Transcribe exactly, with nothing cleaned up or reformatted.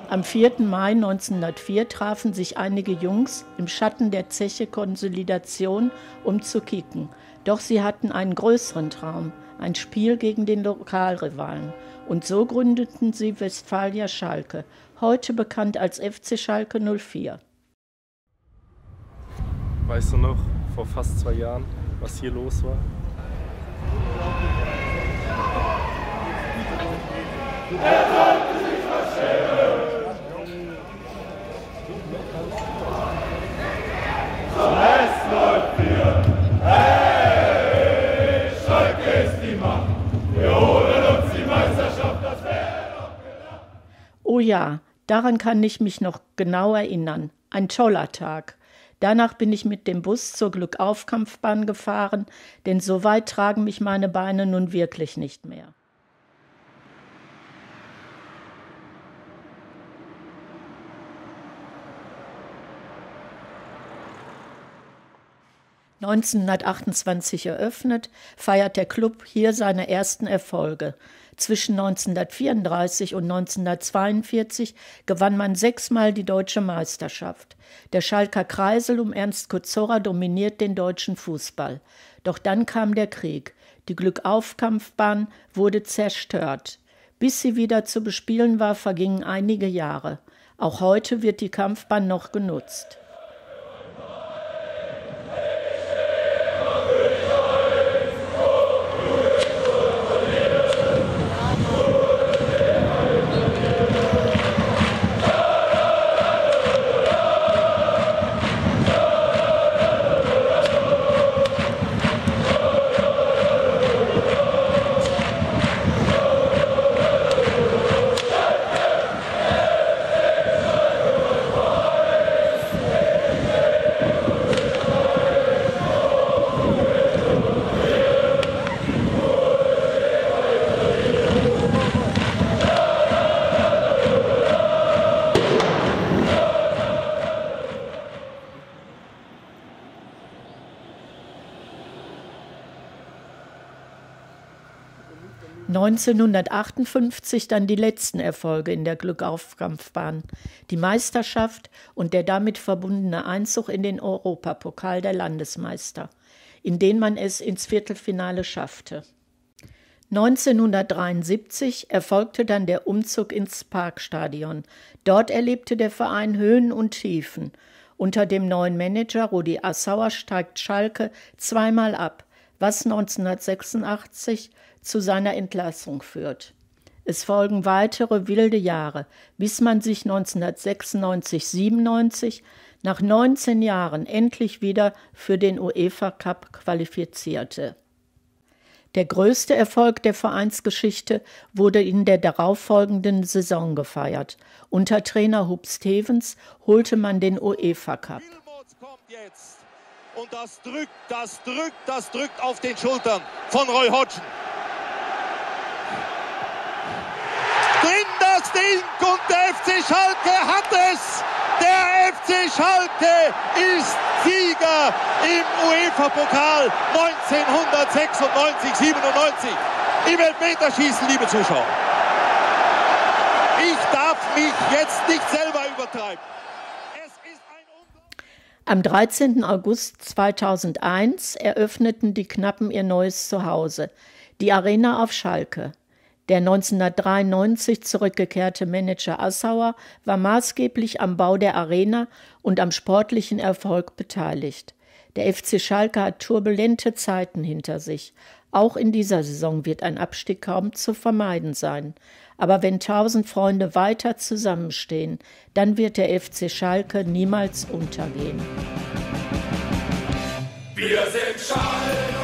Am vierten Mai neunzehnhundertvier trafen sich einige Jungs im Schatten der Zeche Konsolidation, um zu kicken. Doch sie hatten einen größeren Traum, ein Spiel gegen den Lokalrivalen. Und so gründeten sie Westfalia Schalke, heute bekannt als F C Schalke null vier. Weißt du noch, vor fast zwei Jahren, was hier los war? Er sollte sich verstehen. Zuletzt läuft wir. Hey, Schalke ist die Macht. Wir holen uns die Meisterschaft, das wäre doch gedacht. Oh ja, daran kann ich mich noch genau erinnern. Ein toller Tag. Danach bin ich mit dem Bus zur Glückauf-Kampfbahn gefahren, denn so weit tragen mich meine Beine nun wirklich nicht mehr. neunzehnhundertachtundzwanzig eröffnet, feiert der Club hier seine ersten Erfolge. Zwischen neunzehnhundertvierunddreißig und neunzehnhundertzweiundvierzig gewann man sechsmal die deutsche Meisterschaft. Der Schalker Kreisel um Ernst Kozora dominiert den deutschen Fußball. Doch dann kam der Krieg. Die Glückauf-Kampfbahn wurde zerstört. Bis sie wieder zu bespielen war, vergingen einige Jahre. Auch heute wird die Kampfbahn noch genutzt. neunzehnhundertachtundfünfzig dann die letzten Erfolge in der Glückauf-Kampfbahn, die Meisterschaft und der damit verbundene Einzug in den Europapokal der Landesmeister, in den man es ins Viertelfinale schaffte. neunzehnhundertdreiundsiebzig erfolgte dann der Umzug ins Parkstadion. Dort erlebte der Verein Höhen und Tiefen. Unter dem neuen Manager Rudi Assauer steigt Schalke zweimal ab, was neunzehnhundertsechsundachtzig zu seiner Entlassung führt. Es folgen weitere wilde Jahre, bis man sich neunzehnhundertsechsundneunzig siebenundneunzig nach neunzehn Jahren endlich wieder für den UEFA Cup qualifizierte. Der größte Erfolg der Vereinsgeschichte wurde in der darauffolgenden Saison gefeiert. Unter Trainer Huub Stevens holte man den UEFA Cup. Und das drückt, das drückt, das drückt auf den Schultern von Roy Hodgson. Drin das Ding und der F C Schalke hat es. Der F C Schalke ist Sieger im UEFA-Pokal neunzehnhundertsechsundneunzig siebenundneunzig. Im Elfmeterschießen, liebe Zuschauer. Ich darf mich jetzt nicht selber übertreiben. Am dreizehnten August zweitausendeins eröffneten die Knappen ihr neues Zuhause, die Arena auf Schalke. Der neunzehnhundertdreiundneunzig zurückgekehrte Manager Assauer war maßgeblich am Bau der Arena und am sportlichen Erfolg beteiligt. Der F C Schalke hat turbulente Zeiten hinter sich. Auch in dieser Saison wird ein Abstieg kaum zu vermeiden sein. Aber wenn tausend Freunde weiter zusammenstehen, dann wird der F C Schalke niemals untergehen. Wir sind Schalke!